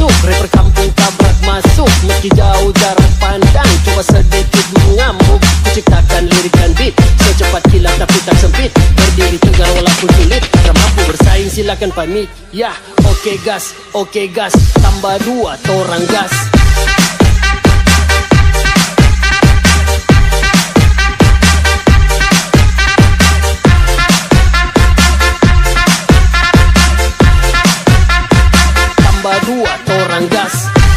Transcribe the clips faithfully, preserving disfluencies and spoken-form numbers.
masuk. Rapper kampung tabrak masuk, meski jauh jarak pandang. Coba sedikit mengamuk, ku ciptakan lirik dan beat secepat kilat tapi tak sempit. Berdiri tegar walaupun sulit, tak mampu bersaing silakan pamit. Ya, oke gas, oke gas, tambah dua torang gas. Tambah dua torang gas.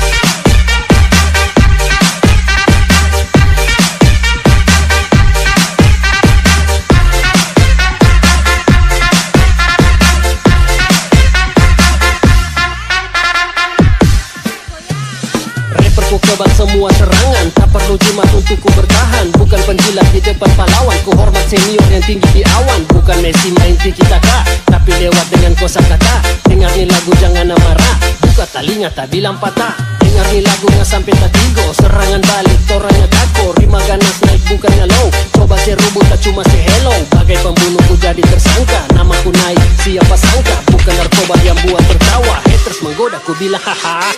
Ku kebal semua serangan, tak perlu jimat untuk ku bertahan. Bukan penjilat di depan pahlawan, ku hormat senior yang tinggi di awan. Bukan Messi main tiki-taka, tapi lewat dengan kosakata. Dengar ni lagu jangan marah, buka telinga tak bilang patah. Dengar ni lagunya sampai tak tigo, serangan balik toranya tako. Rima ganas naik bukannya low, coba serubu tak cuma say hello. Bagai pembunuh ku jadi tersangka, namaku naik siapa sangka. Bukan narkoba yang buat tertawa, haters menggoda ku bilang haha.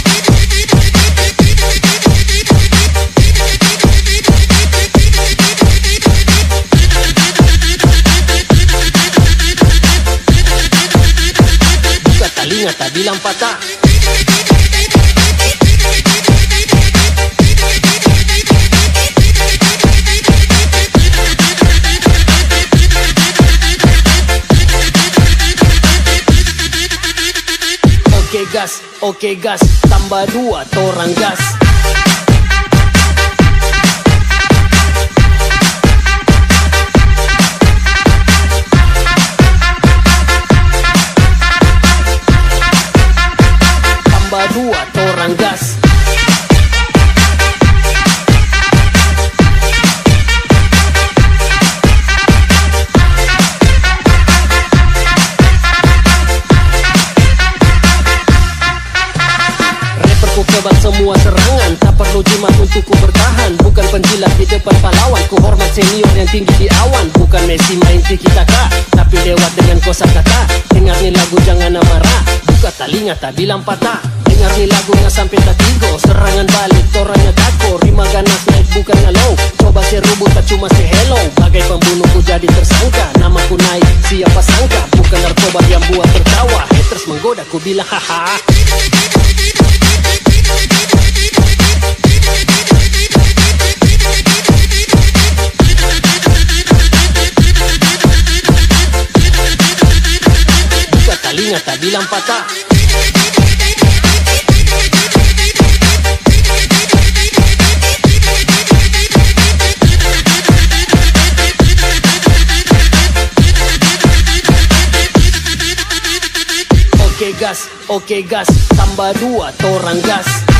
Telinga tak bilang patah. Oke gas, oke gas, tambah dua torang gas. Dua torang gas. Rapper ku kebal semua serangan, tak perlu jimat untuk ku bertahan. Bukan penjilat di depan pahlawan, ku hormat senior yang tinggi di awan. Bukan Messi main tiki-taka, tapi lewat dengan kosakata. Dengar ni lagu jangan marah, buka telinga tak bilang patah. Dengar ni lagunya sampai tak tigo, serangan balik toranya tako. Rima ganas naik bukannya low, coba serubu tak cuma say hello. Bagai pembunuh ku jadi tersangka, namaku naik siapa sangka. Bukan narkoba yang buat tertawa, haters menggoda ku bilang haha. Buka telinga tak bilang patah. Oke gas, oke gas, tambah dua torang gas.